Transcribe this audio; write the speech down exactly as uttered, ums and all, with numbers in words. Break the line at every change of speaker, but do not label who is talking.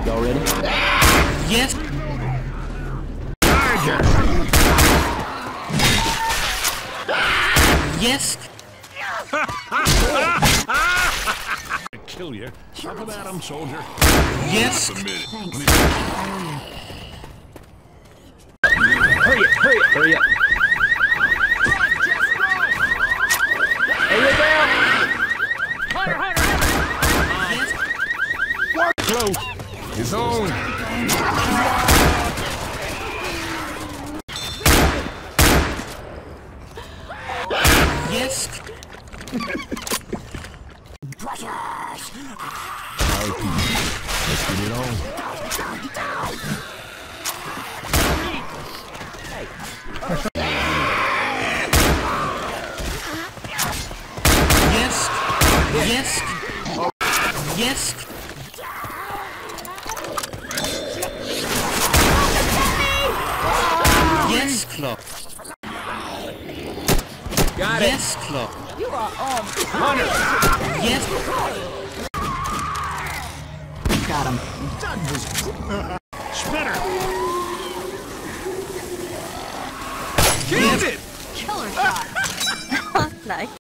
Y'all ready?
Yes.
Charger.
Yes.
Kill you. Up and at him, soldier.
Yes.
Thanks.
Hurry up, hurry up, hurry up. Hey, look out! Hunter, Hunter, Hunter!
Yes.
Close. His own.
Yes.
Let's get it on.
Yes. Yes. Yes. Yes, Clock.
Got it.
Yes, Clock.
You are on.
Hunter!
Yes.
Got him.
Spitter.
Yes.
Killed it.
Killer shot. Nice.